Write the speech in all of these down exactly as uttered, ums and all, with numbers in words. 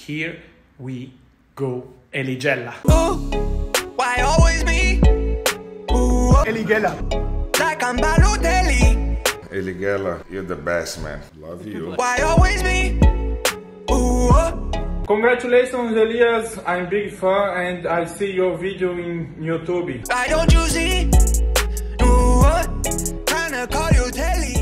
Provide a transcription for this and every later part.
here we go. Eligella. Ooh, why always me? Ooh, Eligella. like I'm Balotelli. Eligella, you're the best, man. Love you. Why always me? Ooh, Congratulations, Elias. I'm big fan and I see your video in YouTube. why don't you see? Ooh, tryna call you Telly.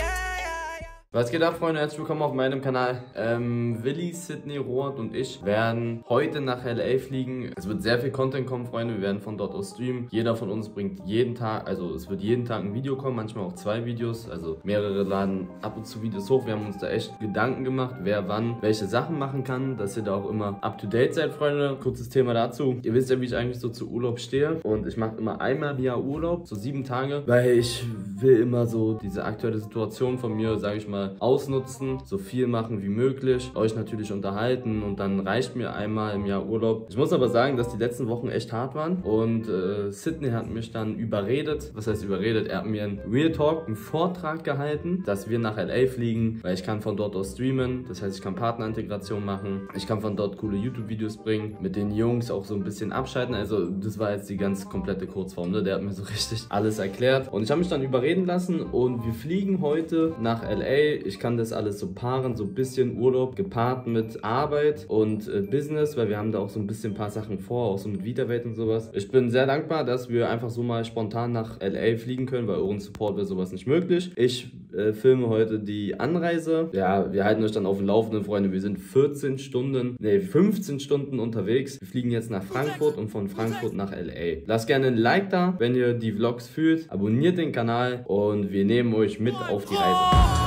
Was geht ab, Freunde? Herzlich willkommen auf meinem Kanal. Ähm, Willi, Sydney, Rohat und ich werden heute nach L A fliegen. Es wird sehr viel Content kommen, Freunde. Wir werden von dort aus streamen. Jeder von uns bringt jeden Tag, also es wird jeden Tag ein Video kommen, manchmal auch zwei Videos. Also mehrere laden ab und zu Videos hoch. Wir haben uns da echt Gedanken gemacht, wer wann welche Sachen machen kann, dass ihr da auch immer up to date seid, Freunde. Kurzes Thema dazu. Ihr wisst ja, wie ich eigentlich so zu Urlaub stehe. Und ich mache immer einmal im Jahr Urlaub, so sieben Tage, weil ich will immer so diese aktuelle Situation von mir, sage ich mal, ausnutzen, so viel machen wie möglich, euch natürlich unterhalten und dann reicht mir einmal im Jahr Urlaub. Ich muss aber sagen, dass die letzten Wochen echt hart waren und äh, Sydney hat mich dann überredet, was heißt überredet, er hat mir einen Real Talk, einen Vortrag gehalten, dass wir nach L A fliegen, weil ich kann von dort aus streamen, das heißt, ich kann Partnerintegration machen, ich kann von dort coole YouTube-Videos bringen, mit den Jungs auch so ein bisschen abschalten, also das war jetzt die ganz komplette Kurzform, ne? Der hat mir so richtig alles erklärt und ich habe mich dann überreden lassen und wir fliegen heute nach L A. Ich kann das alles so paaren, so ein bisschen Urlaub gepaart mit Arbeit und äh, Business, weil wir haben da auch so ein bisschen ein paar Sachen vor, auch so mit Vita-Welt und sowas. Ich bin sehr dankbar, dass wir einfach so mal spontan nach L A fliegen können, weil ohne Support wäre sowas nicht möglich. Ich äh, filme heute die Anreise. Ja, wir halten euch dann auf dem Laufenden, Freunde. Wir sind vierzehn Stunden, nee, fünfzehn Stunden unterwegs. Wir fliegen jetzt nach Frankfurt und von Frankfurt nach L A. Lasst gerne ein Like da, wenn ihr die Vlogs fühlt. Abonniert den Kanal und wir nehmen euch mit auf die Reise.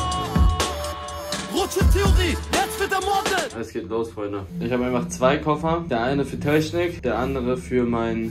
Theorie, jetzt wird ermordet! Es geht los, Freunde. Ich habe einfach zwei Koffer. Der eine für Technik, der andere für mein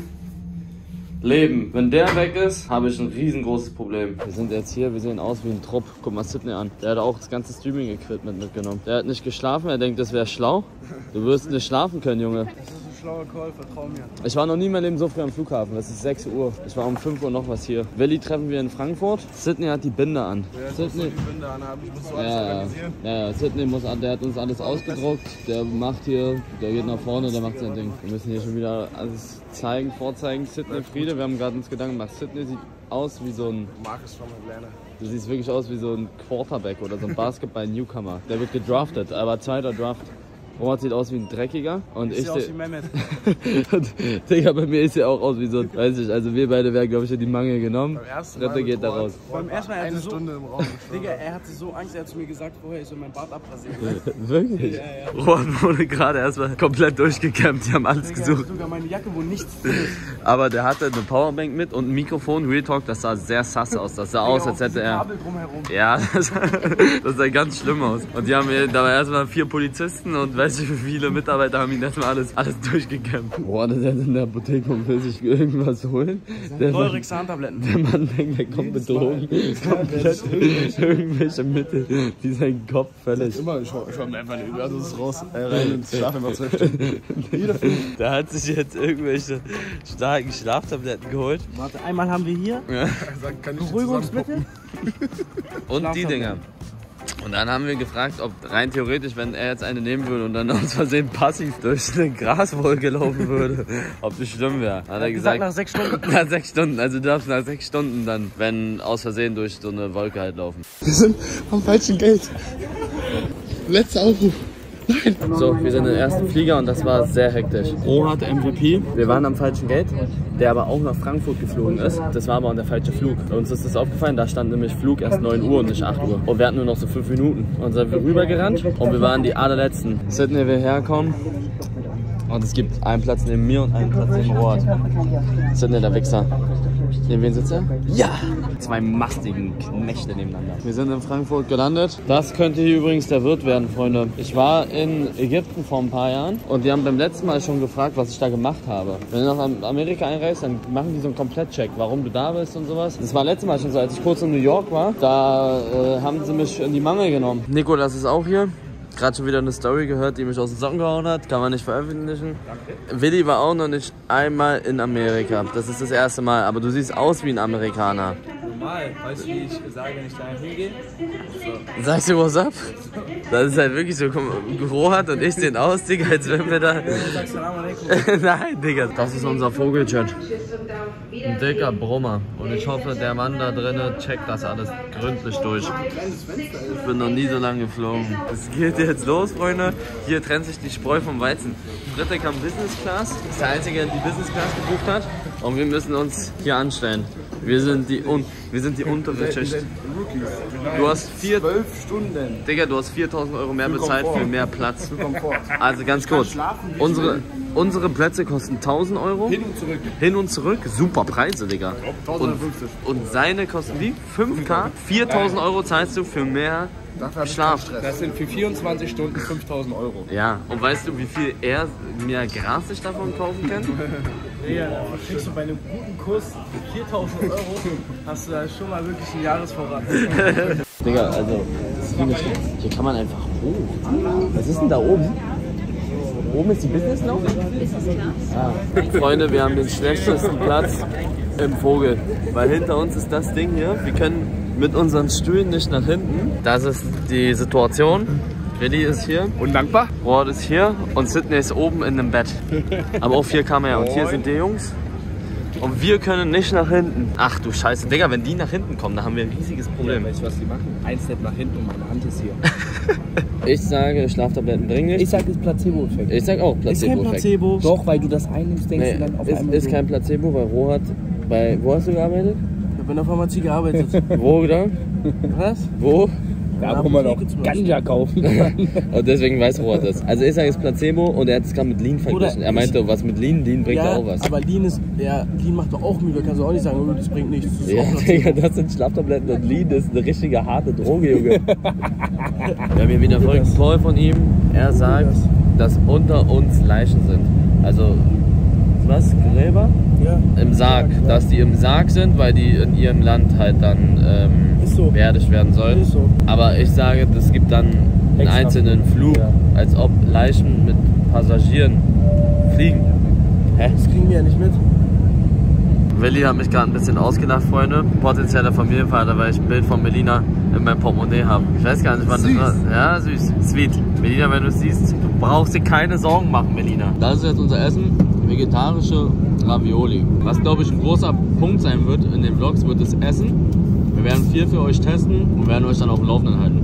Leben. Wenn der weg ist, habe ich ein riesengroßes Problem. Wir sind jetzt hier, wir sehen aus wie ein Trupp. Guck mal Sydney an. Der hat auch das ganze Streaming-Equipment mitgenommen. Der hat nicht geschlafen, er denkt, das wäre schlau. Du wirst nicht schlafen können, Junge. Schlauer Call, vertrau mir. Ich war noch nie in meinem Leben so früh am Flughafen. Es ist sechs Uhr. Ich war um fünf Uhr noch was hier. Willi treffen wir in Frankfurt. Sydney hat die Binde an. Ja, Sydney. die Binde anhaben. Ich muss so alles Ja, organisieren. ja, ja, Sydney muss, der hat uns alles ausgedruckt. Der macht hier, der geht nach vorne, der macht sein Ding. Wir müssen hier schon wieder alles zeigen, vorzeigen. Sydney Friede, wir haben gerade uns Gedanken gemacht. Sydney sieht aus wie so ein. Marcus from Atlanta. Du siehst wirklich aus wie so ein Quarterback oder so ein Basketball-Newcomer. Der wird gedraftet, aber zweiter Draft. Rohat sieht aus wie ein Dreckiger und ich, ich sehe aus wie Mehmet. Digga, bei mir ist ja auch aus wie so, weiß ich, also wir beide werden, glaube ich, in die Mangel genommen. Dritte geht da raus. Beim ersten Mal eine so, Stunde im Raum. Digga, er hatte so Angst, er hat zu mir gesagt, vorher ich soll mein Bart abrasieren. Wirklich? Ja, ja. Rohat wurde gerade erstmal komplett durchgekämmt, die haben alles Digga, gesucht. sogar meine Jacke, wo nichts drin ist. Aber der hatte eine Powerbank mit und ein Mikrofon, Real Talk, das sah sehr sass aus. Das sah Digga, aus, als hätte er... Kabel drumherum. Ja, das, das sah ganz schlimm aus. Und die haben hier, da war erstmal vier Polizisten und weiß nicht wie viele Mitarbeiter haben ihn erstmal alles, alles durchgekämpft. Boah, der ist jetzt in der Apotheke und will sich irgendwas holen. Der Neue Xan-Tabletten. Der Mann denkt, der kommt mit Drogen. Komplett irgendwelche Mittel, die seinen Kopf völlig. Immer, ich hau mir einfach eine Überdosis raus, äh, rein und schlafe immer zwölf Stunden. Der hat sich jetzt irgendwelche starken Schlaftabletten geholt. Warte, einmal haben wir hier Ja. Beruhigungsmittel. Und die Dinger. Und dann haben wir gefragt, ob rein theoretisch, wenn er jetzt eine nehmen würde und dann aus Versehen passiv durch eine Graswolke laufen würde, ob das schlimm wäre. Hat er gesagt, nach sechs Stunden. Nach sechs Stunden, also du darfst nach sechs Stunden dann, wenn aus Versehen durch so eine Wolke halt laufen. Wir sind am falschen Gate. Letzter Aufruf. Nein! So, wir sind im ersten Flieger und das war sehr hektisch. Rohat M V P. Wir waren am falschen Gate, der aber auch nach Frankfurt geflogen ist. Das war aber der falsche Flug. Bei uns ist das aufgefallen, da stand nämlich Flug erst neun Uhr und nicht acht Uhr. Und wir hatten nur noch so fünf Minuten. Und dann sind wir rübergerannt und wir waren die allerletzten. Sydney will herkommen. Und es gibt einen Platz neben mir und einen Platz neben Rohat. Sydney, der Wichser. Neben wen sitzt er? Ja! Zwei mastigen Knechte nebeneinander. Wir sind in Frankfurt gelandet. Das könnte hier übrigens der Wirt werden, Freunde. Ich war in Ägypten vor ein paar Jahren und die haben beim letzten Mal schon gefragt, was ich da gemacht habe. Wenn du nach Amerika einreist, dann machen die so einen Komplettcheck, warum du da bist und sowas. Das war letztes Mal schon so, als ich kurz in New York war. Da äh, haben sie mich in die Mangel genommen. Nikolas ist auch hier. Gerade schon wieder eine Story gehört, die mich aus dem Socken gehauen hat. Kann man nicht veröffentlichen. Danke. Willi war auch noch nicht einmal in Amerika. Das ist das erste Mal. Aber du siehst aus wie ein Amerikaner. normal. Weißt du, wie ich sage, wenn ich da hingehe? So. Sagst du what's up? Das ist halt wirklich so, Rohat und ich sehen aus, Digga, als wenn wir da... Nein, Digga. Das ist unser Vogelchat. Ein dicker Brummer. Und ich hoffe, der Mann da drinnen checkt das alles gründlich durch. Ich bin noch nie so lange geflogen. Es geht jetzt los, Freunde. Hier trennt sich die Spreu vom Weizen. Dritte kam Business Class. Das ist der Einzige, der die Business Class gebucht hat. Und wir müssen uns hier anstellen. Wir sind die, un wir sind die untere Schicht. Du hast vier... zwölf Stunden. Digga, du hast viertausend Euro mehr bezahlt für mehr Platz. Also ganz kurz. Unsere, unsere Plätze kosten tausend Euro. Hin und zurück. Hin und zurück. Super Preise, Digga. Und, und seine kosten wie? fünf K? viertausend Euro zahlst du für mehr Schlaf. Das sind für vierundzwanzig Stunden fünftausend Euro. Ja, und weißt du, wie viel er mehr Gras sich davon kaufen kann? Ja, da kriegst du bei einem guten Kurs viertausend Euro, hast du da schon mal wirklich einen Jahresvorrat. Digga, also, das ist wie eine Stadt. Hier kann man einfach hoch. Was ist denn da oben? Oben ist die Business Lounge? Ah. Freunde, wir haben den schlechtesten Platz im Vogel. Weil hinter uns ist das Ding hier. Wir können mit unseren Stühlen nicht nach hinten. Das ist die Situation. Willi ist hier. Undankbar. Rod ist hier und Sydney ist oben in einem Bett. Aber auch vier Kamera. Und hier sind die Jungs. Und wir können nicht nach hinten. Ach du Scheiße. Digga, wenn die nach hinten kommen, dann haben wir ein riesiges Problem. Ja, weißt du, was die machen? Ein Step nach hinten und meine Hand ist hier. Ich sage, Schlaftabletten bringen nicht. Ich sag, das ist Placebo-Effekt. Ich sag auch Placebo-Effekt. Ist kein Placebo. Doch, weil du das einnimmst, denkst Nee, du dann auf ist, einmal ist so. kein Placebo, weil Rohat bei... Wo hast du gearbeitet? Ich hab in der Pharmazie gearbeitet. Wo da? Was? Wo? Da, wo man auch Ganja kaufen kann. Und deswegen weiß Rohat das. Also ich sage, es ist Placebo und er hat es gerade mit Lean verglichen. Oder Er meinte, was mit Lean, Lean bringt ja, auch was. aber Lean ist, ja, Lean macht doch auch müde. Kannst du auch nicht sagen, oh, das bringt nichts. Das ist Ja, auch Digga, das sind Schlaftabletten und Lean ist eine richtige harte Droge, Junge. Wir haben hier wieder einen verrückten Call von ihm. Er sagt, dass unter uns Leichen sind. Also, was? Gräber? Ja. Im Sarg. Dass die im Sarg sind, weil die in ihrem Land halt dann ähm, Ist so. beerdigt werden sollen. Ist so. Aber ich sage, es gibt dann einen Extra. einzelnen Flug, Ja. als ob Leichen mit Passagieren fliegen. Hä? Das kriegen wir ja nicht mit. Willi hat mich gerade ein bisschen ausgedacht, Freunde. Potenzieller Familienvater, weil ich ein Bild von Melina in meinem Portemonnaie habe. Ich weiß gar nicht, wann Süß. das war. Ja, süß. Sweet. Melina, wenn du es siehst, du brauchst dir keine Sorgen machen, Melina. Das ist jetzt unser Essen. Vegetarische Ravioli. Was, glaube ich, ein großer Punkt sein wird in den Vlogs, wird das Essen. Wir werden viel für euch testen und werden euch dann auf dem Laufenden halten.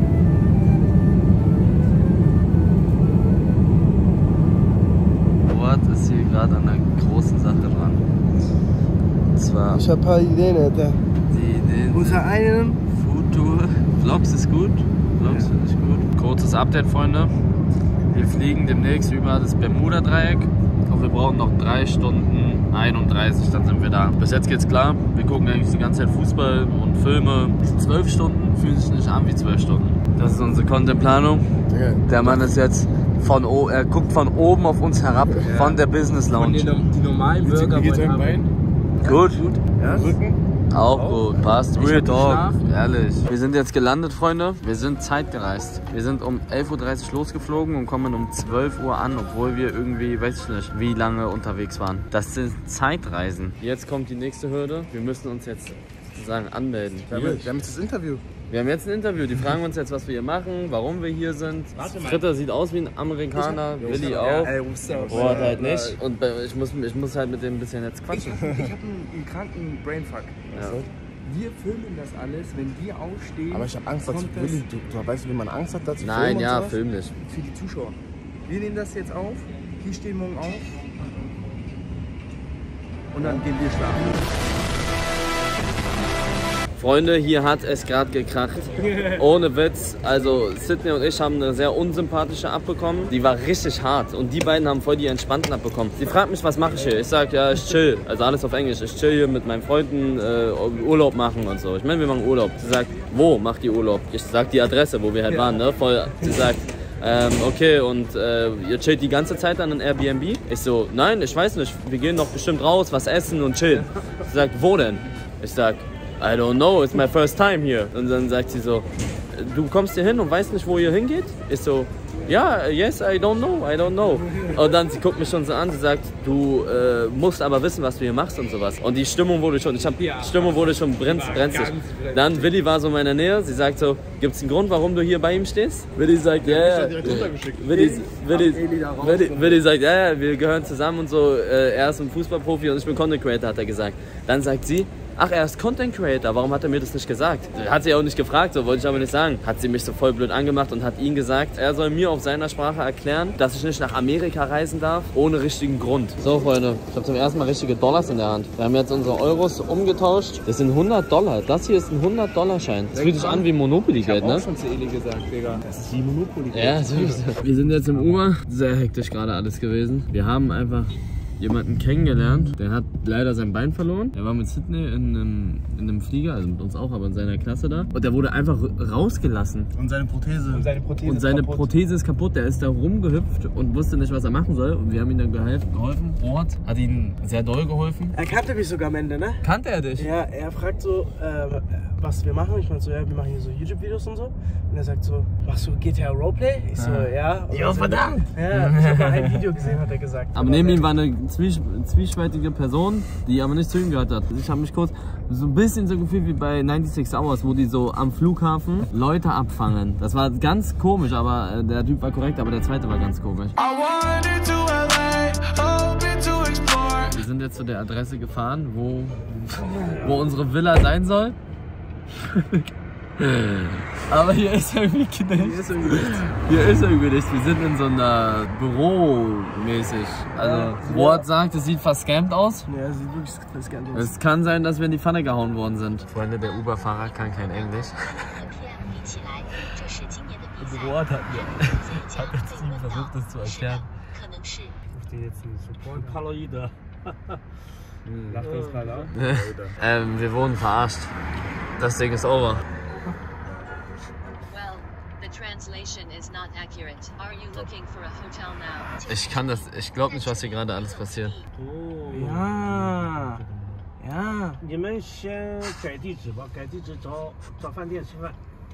Robert ist hier gerade an einer großen Sache dran. Und zwar Ich hab ein paar Ideen, Alter. die Ideen. Unter einem Foodtour. Vlogs ist gut. Vlogs Ja. finde ich gut. Kurzes Update, Freunde. Wir fliegen demnächst über das Bermuda-Dreieck. Und wir brauchen noch drei Stunden einunddreißig, dann sind wir da. Bis jetzt geht's klar. Wir gucken eigentlich die ganze Zeit Fußball und Filme. Zwölf Stunden fühlen sich nicht an wie zwölf Stunden. Das ist unsere Contentplanung. Der Mann ist jetzt von o er guckt von oben auf uns herab, Ja. von der Business Lounge. Die, die normalen Burger Wie geht's wollen euch Bein? Gut. Ja? Rücken? Auch gut, passt. Ich Real hab Talk, geschlafen. ehrlich. Wir sind jetzt gelandet, Freunde. Wir sind zeitgereist. Wir sind um elf Uhr dreißig losgeflogen und kommen um zwölf Uhr an, obwohl wir irgendwie, weiß ich nicht, wie lange unterwegs waren. Das sind Zeitreisen. Jetzt kommt die nächste Hürde. Wir müssen uns jetzt sozusagen anmelden. Wir haben, wir haben jetzt das Interview. Wir haben jetzt ein Interview. Die fragen uns jetzt, was wir hier machen, warum wir hier sind. Fritter sieht aus wie ein Amerikaner, Willi auch. Ey, what's up? Rohat halt nicht. Und bei- ich muss, ich muss halt mit dem ein bisschen jetzt quatschen. Ich habe einen, einen kranken Brainfuck. Ja. Wir filmen das alles, wenn wir aufstehen. Aber ich hab Angst, dass kommt das Willi, du, du weißt, wie man Angst hat, dazu Nein, ja, film nicht. für die Zuschauer. Wir nehmen das jetzt auf. Die stehen morgen auf. Und dann gehen wir schlafen. Freunde, hier hat es gerade gekracht. Ohne Witz. Also Sydney und ich haben eine sehr unsympathische abbekommen. Die war richtig hart. Und die beiden haben voll die entspannten abbekommen. Sie fragt mich, was mache ich hier? Ich sag, ja, ich chill. Also alles auf Englisch. Ich chill hier mit meinen Freunden, äh, Urlaub machen und so. Ich meine, wir machen Urlaub. Sie sagt, wo macht ihr Urlaub? Ich sag die Adresse, wo wir halt waren. Ne? Voll, sie sagt, ähm, okay, und äh, ihr chillt die ganze Zeit an einem Airbnb? Ich so, nein, ich weiß nicht. Wir gehen doch bestimmt raus, was essen und chillen. Sie sagt, wo denn? Ich sag, I don't know, it's my first time here. Und dann sagt sie so, du kommst hier hin und weißt nicht, wo ihr hingeht? Ich so, ja, yes, I don't know, I don't know. Und dann, sie guckt mich schon so an, sie sagt, du äh, musst aber wissen, was du hier machst und sowas. Und die Stimmung wurde schon, ich hab, die Stimmung wurde schon brenzlig. Dann Willi war so in meiner Nähe, sie sagt so, gibt's einen Grund, warum du hier bei ihm stehst? Willi sagt, ja, yeah. Willi, Willi, Willi, Willi sagt, ja, yeah, wir gehören zusammen und so, äh, er ist ein Fußballprofi und ich bin Content Creator, hat er gesagt. Dann sagt sie, ach, er ist Content Creator, warum hat er mir das nicht gesagt? Hat sie auch nicht gefragt, so wollte ich aber nicht sagen. Hat sie mich so voll blöd angemacht und hat ihm gesagt, er soll mir auf seiner Sprache erklären, dass ich nicht nach Amerika reisen darf, ohne richtigen Grund. So, Freunde, ich habe zum ersten Mal richtige Dollars in der Hand. Wir haben jetzt unsere Euros umgetauscht. Das sind hundert Dollar. Das hier ist ein hundert Dollar Schein. Das fühlt sich an wie Monopoly-Geld, ne? Ich hab auch schon zu Eli gesagt, Digga. Das ist wie Monopoly-Geld. Ja, so ist das. Wir sind jetzt im Uber. Sehr hektisch gerade alles gewesen. Wir haben einfach jemanden kennengelernt, der hat leider sein Bein verloren. Der war mit Sydney in einem, in einem Flieger, also mit uns auch, aber in seiner Klasse da. Und der wurde einfach rausgelassen. Und seine Prothese. Und seine Prothese, und seine ist, kaputt. Prothese ist kaputt. Der ist da rumgehüpft und wusste nicht, was er machen soll. Und wir haben ihm dann geholfen. Ort hat ihm sehr doll geholfen. Er kannte mich sogar am Ende, ne? Kannte er dich? Ja, er fragt so, äh, was wir machen. Ich meine so, ja, wir machen hier so YouTube-Videos und so. Und er sagt so, machst du G T A Roleplay? Ich so, ja. Ja, verdammt! Ja, ich habe mal ein Video gesehen, hat er gesagt. Aber neben ihm war eine zwies zwiespältige Person, die aber nicht zu ihm gehört hat. Ich habe mich kurz so ein bisschen so gefühlt wie bei sechsundneunzig Hours, wo die so am Flughafen Leute abfangen. Das war ganz komisch, aber der Typ war korrekt, aber der zweite war ganz komisch. Wir sind jetzt zu der Adresse gefahren, wo, wo unsere Villa sein soll. Aber hier ist irgendwie nichts. Hier ist irgendwie nichts. Hier ist irgendwie nichts. Wir sind in so einer Büro-mäßig. Also, Ward sagt, es sieht verscammt aus. Ja, es sieht wirklich verscammt aus. Es kann sein, dass wir in die Pfanne gehauen worden sind. Freunde, der Uber-Fahrer kann kein Englisch. Ward hat mir hat jetzt ihm versucht, das zu erklären. Ich stehe jetzt im Support. Hallo, Ida. Lacht uns gerade an. ähm, wir wurden verarscht. Das Ding ist over. Ich kann das, ich glaube nicht, was hier gerade alles passiert. Oh. Ja, ja. 你们先改地址吧，改地址找找饭店吃饭。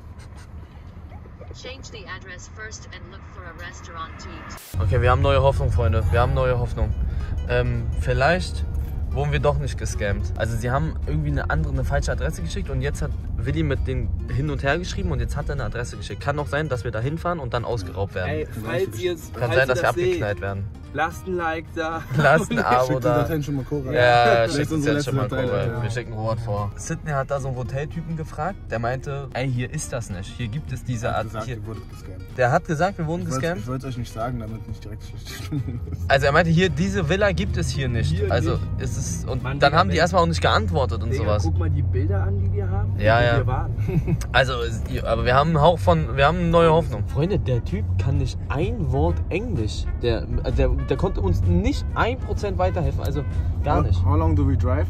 Change the address first and look for a restaurant to eat. Okay, wir haben neue Hoffnung, Freunde. Wir haben neue Hoffnung. Ähm, vielleicht wurden wir doch nicht gescammt. Also sie haben irgendwie eine andere, eine falsche Adresse geschickt und jetzt hat Willi mit denen hin und her geschrieben und jetzt hat er eine Adresse geschickt. Kann auch sein, dass wir da hinfahren und dann ausgeraubt werden. Ey, falls ihr es Kann falls sein, dass ihr wir das abgeknallt seht, werden. Lasst ein Like da. Lasst ein Abo da. schon mal Cora. Ja, Das ist schickt uns unsere jetzt schon mal letzte Datei, Cora. Leute. Wir schicken Robert vor. Sydney hat da so einen Hoteltypen gefragt, der meinte, ey, hier ist das nicht. Hier gibt es diese Art. Gesagt, Hier. ihr wurdet gescammt. Der hat gesagt, wir wurden Ich wollte gescammt. ich wollte es euch nicht sagen, damit nicht direkt schlecht Stimmung ist. Also er meinte, hier, diese Villa gibt es hier nicht. Hier also nicht. ist es. Und Mann, dann Digga, haben die wenn- erstmal auch nicht geantwortet und Digga, sowas. guck mal die Bilder an, die wir haben. Ja, wo ja. Wir waren. Also, es- aber wir haben einen Hauch von, wir haben eine neue Hoffnung. Freunde, der Typ kann nicht ein Wort Englisch. Der, der, der konnte uns nicht ein Prozent weiterhelfen, also gar nicht. How long do we drive?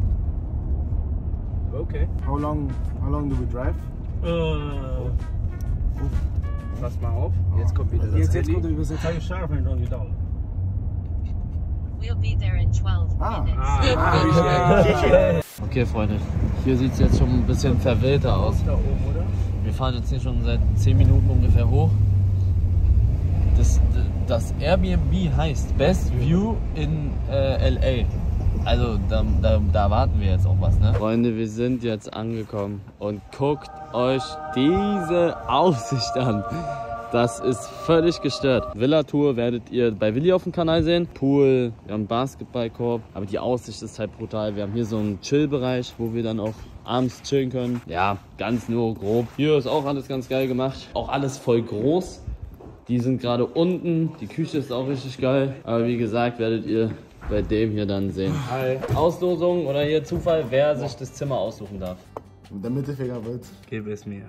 Okay. How long, how long do we drive? Äh. Pass mal auf. Jetzt kommt wieder das Jetzt- Handy. jetzt kommt übrigens der Teil scharf, wenn du da. We'll be there in twelve Ah. minutes. Ah, Okay, Freunde, hier sieht es jetzt schon ein bisschen verwählter aus. da oben, oder? Wir fahren jetzt hier schon seit zehn Minuten ungefähr hoch. Das, das Airbnb heißt Best View in äh, L A. Also da, da, da erwarten wir jetzt auch was, ne? Freunde, wir sind jetzt angekommen und guckt euch diese Aussicht an. Das ist völlig gestört. Villa-Tour werdet ihr bei Willi auf dem Kanal sehen. Pool, wir haben einen Basketballkorb. Aber die Aussicht ist halt brutal. Wir haben hier so einen Chill-Bereich, wo wir dann auch abends chillen können. Ja, ganz nur grob. Hier ist auch alles ganz geil gemacht. Auch alles voll groß. Die sind gerade unten. Die Küche ist auch richtig geil. Aber wie gesagt, werdet ihr bei dem hier dann sehen. Hi. Auslosung oder hier Zufall, wer sich das Zimmer aussuchen darf. Und der Mittelfinger wird. Gib es mir.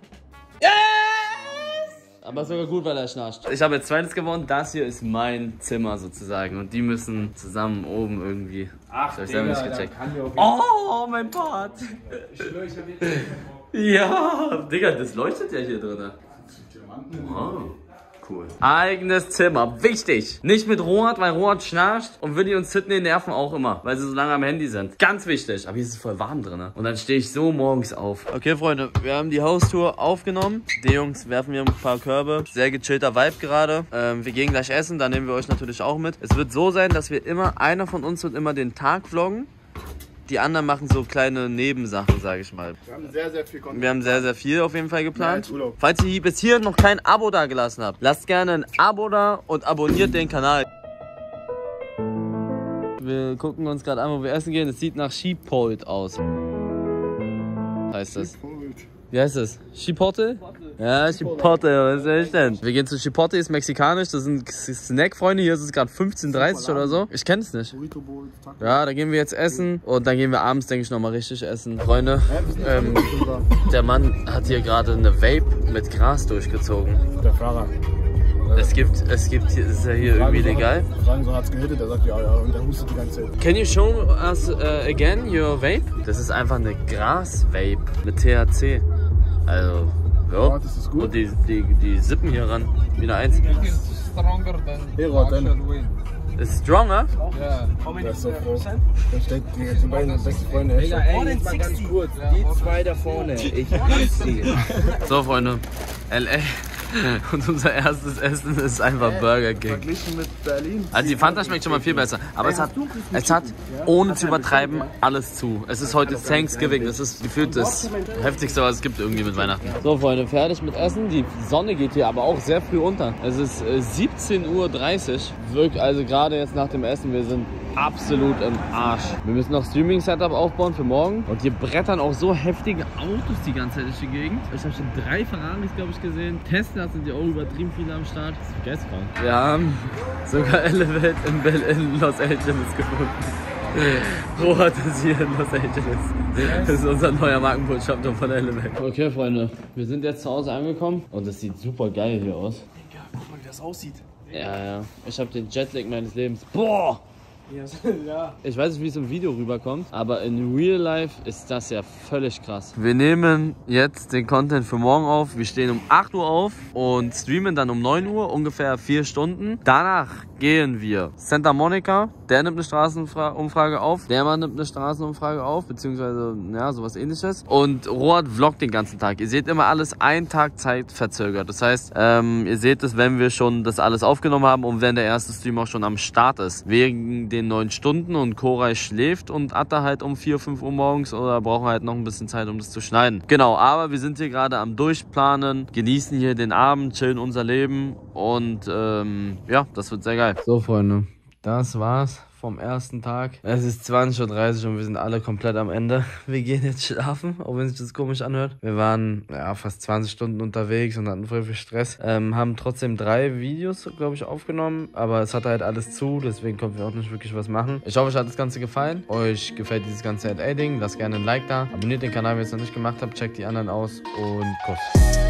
Aber sogar gut, weil er schnarcht. Ich habe jetzt zweites gewonnen. Das hier ist mein Zimmer sozusagen. Und die müssen zusammen oben irgendwie. Ach, Das hab ich selber nicht Digga, gecheckt. da kann ja auch Oh, mein Part. Ich schwöre, ich hab jetzt Ja, Digga, das leuchtet ja hier drin. Wow, Cool. Eigenes Zimmer. Wichtig. Nicht mit Rohat, weil Rohat schnarcht und Willi und Sydney nerven auch immer, weil sie so lange am Handy sind. Ganz wichtig. Aber hier ist es voll warm drin. Und dann stehe ich so morgens auf. Okay, Freunde, wir haben die Haustour aufgenommen. Die Jungs werfen mir ein paar Körbe. Sehr gechillter Vibe gerade. Ähm, wir gehen gleich essen, da nehmen wir euch natürlich auch mit. Es wird so sein, dass wir immer, einer von uns wird immer den Tag vloggen. Die anderen machen so kleine Nebensachen, sage ich mal. Wir haben sehr, sehr viel Content. Wir haben sehr, sehr viel auf jeden Fall geplant. Falls ihr bis hier noch kein Abo da gelassen habt, lasst gerne ein Abo da und abonniert den Kanal. Wir gucken uns gerade an, wo wir essen gehen. Es sieht nach Chipotle aus. Heißt das? Wie heißt das? Chipotle? Ja, Chipotle, was ist das denn? Wir gehen zu Chipotle, ist mexikanisch, das sind Snack-Freunde, hier ist es gerade fünfzehn Uhr dreißig oder so. Ich kenn's nicht. Ja, da gehen wir jetzt essen und dann gehen wir abends, denke ich, nochmal richtig essen. Freunde, ähm, der Mann hat hier gerade eine Vape mit Gras durchgezogen. Der Fahrer. Es gibt, es gibt, hier, ist ja hier irgendwie legal. So hat's gehittet, der sagt ja, ja, und der hustet die ganze Zeit. Can you show us uh, again your vape? Das ist einfach eine Gras-Vape mit T H C. Also, ja. Ja, das ist gut. Und die, die, die sippen hier ran. Wieder eins. Stronger than Ist stronger? Ja. Der ist so froh. Da steht die, die beiden besten Freunde. Digga, ey, jetzt mal ganz kurz. Die zwei da vorne. Ich liebe sie. So, Freunde. L A. Und unser erstes Essen ist einfach Burger King. Verglichen mit Berlin. Also die Fanta schmeckt schon mal viel besser. Aber es hat, es hat, ohne zu übertreiben, alles zu. Es ist heute Thanksgiving. Das ist gefühlt das Heftigste, was es gibt irgendwie mit Weihnachten. So, Freunde, fertig mit Essen. Die Sonne geht hier aber auch sehr früh unter. Es ist äh, siebzehn Uhr dreißig. Wirkt also gerade jetzt nach dem Essen. Wir sind absolut im Arsch. Wir müssen noch Streaming-Setup aufbauen für morgen. Und hier brettern auch so heftige Autos die ganze Zeit durch die Gegend. Ich habe schon drei Ferraris, glaube ich, gesehen. Tesla sind ja auch übertrieben viele am Start. Das ist geisteskrank. Wir haben sogar Elevate in, Bel in Los Angeles gefunden. Rohat ist hier in Los Angeles. Das ist unser neuer Markenbotschafter von Elevate. Okay, Freunde, wir sind jetzt zu Hause angekommen. Und es sieht super geil hier aus. Digga, guck mal, wie das aussieht. Ja, ja. Ich habe den Jetlag meines Lebens. Boah! Ja. Ich weiß nicht, wie es im Video rüberkommt, aber in Real Life ist das ja völlig krass. Wir nehmen jetzt den Content für morgen auf. Wir stehen um acht Uhr auf und streamen dann um neun Uhr, ungefähr vier Stunden. Danach gehen wir Santa Monica. Der nimmt eine Straßenumfrage auf. Der Mann nimmt eine Straßenumfrage auf, beziehungsweise ja, sowas ähnliches. Und Rohat vloggt den ganzen Tag. Ihr seht immer alles einen Tag Zeit verzögert. Das heißt, ähm, ihr seht es, wenn wir schon das alles aufgenommen haben und wenn der erste Stream auch schon am Start ist. Wegen den neun Stunden und Koray schläft und Atta halt um vier, fünf Uhr morgens oder brauchen halt noch ein bisschen Zeit, um das zu schneiden. Genau, aber wir sind hier gerade am Durchplanen, genießen hier den Abend, chillen unser Leben und ähm, ja, das wird sehr geil. So, Freunde, das war's vom ersten Tag. Es ist zwanzig Uhr dreißig und wir sind alle komplett am Ende. Wir gehen jetzt schlafen, auch wenn sich das komisch anhört. Wir waren ja fast zwanzig Stunden unterwegs und hatten voll viel Stress. Ähm, haben trotzdem drei Videos, glaube ich, aufgenommen, aber es hatte halt alles zu, deswegen konnten wir auch nicht wirklich was machen. Ich hoffe, euch hat das Ganze gefallen. Euch gefällt dieses ganze L A-Ding. Lasst gerne ein Like da. Abonniert den Kanal, wenn ihr es noch nicht gemacht habt. Checkt die anderen aus und Kuss.